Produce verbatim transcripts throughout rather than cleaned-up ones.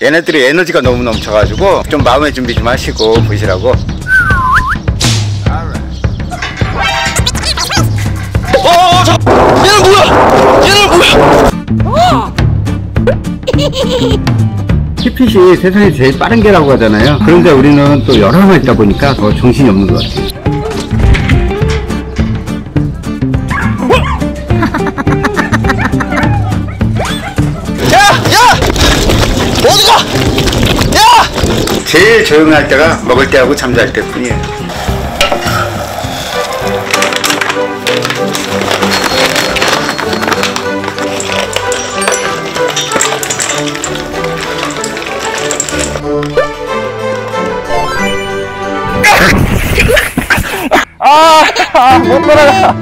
얘네들이 에너지가 너무 넘쳐가지고 좀 마음의 준비 좀 하시고 보시라고. 어, 저, 얘는 뭐야? 얘는 뭐야? 햇빛이 세상에 제일 빠른 개라고 하잖아요. 그런데 우리는 또 여러 명 있다 보니까 더 정신이 없는 것 같아요. 야! 야! 어디가? 야! 제일 조용할 때가 먹을 때하고 잠잘 때 뿐이에요. 아, 아, 못 돌아가.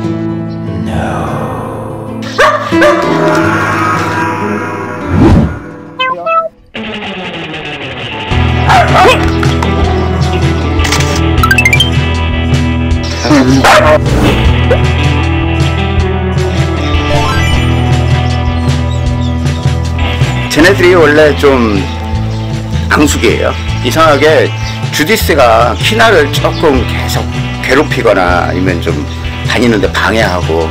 쟤네들이 원래 좀 앙숙이에요. 이상하게 주디스가 키나를 조금 계속 괴롭히거나 아니면 좀 다니는데 방해하고.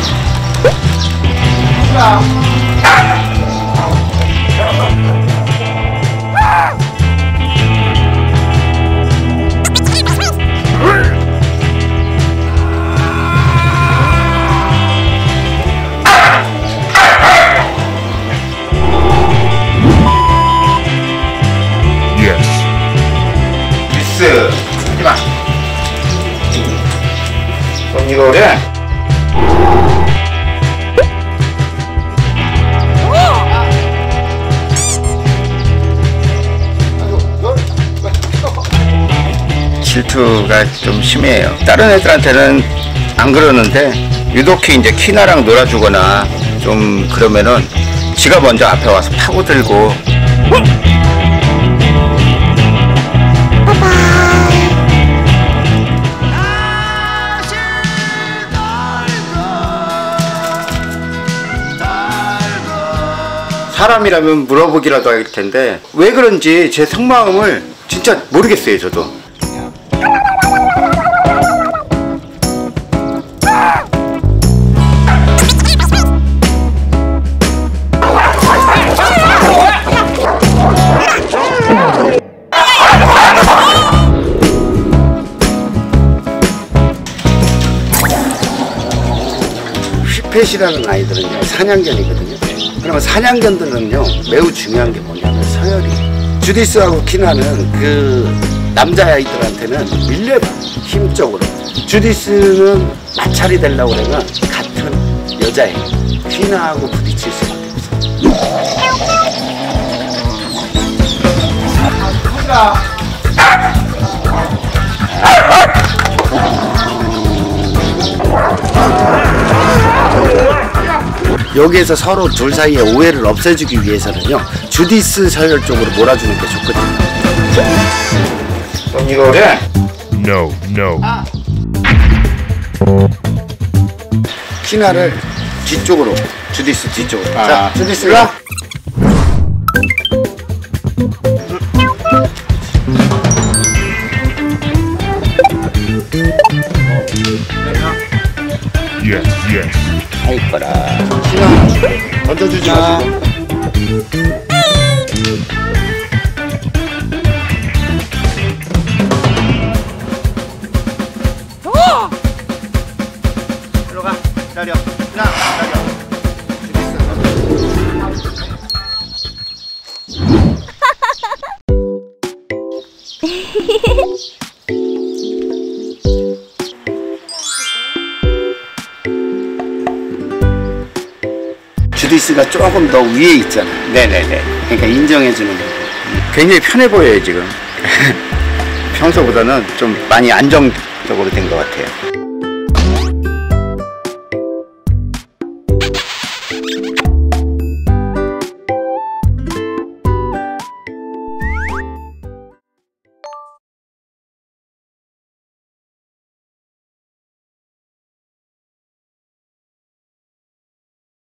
하지마. 그럼 이거를 질투가 좀 심해요. 다른 애들한테는 안 그러는데 유독히 이제 키나랑 놀아주거나 좀 그러면은 지가 먼저 앞에 와서 파고들고. 사람이라면 물어보기라도 할 텐데 왜 그런지 제 속마음을 진짜 모르겠어요. 저도. 휘펫이라는 아이들은요 사냥견이거든요. 그러면 사냥견들은요 매우 중요한 게 뭐냐면 서열이. 주디스하고 키나는 그 남자아이들한테는 밀려요. 힘적으로. 주디스는 마찰이 되려고 그러면 같은 여자애예요. 키나하고 부딪힐 수밖에 없어요. 여기에서 서로 둘 사이의 오해를 없애주기 위해서는요 주디스 서열 쪽으로 몰아주는 게 좋거든요. 그럼 이거를 No, no. 키나를 뒤쪽으로, 주디스 뒤쪽으로. 아. 자, 주디스 일로 와. Yes, yes. 할 거라. 키나 던져주지 마시고. 일로 가. 기다려. 키나 기다려. 주디스가 조금 더 위에 있잖아. 네네네. 그러니까 인정해주는 거. 굉장히 편해 보여요 지금. 평소보다는 좀 많이 안정적으로 된 것 같아요.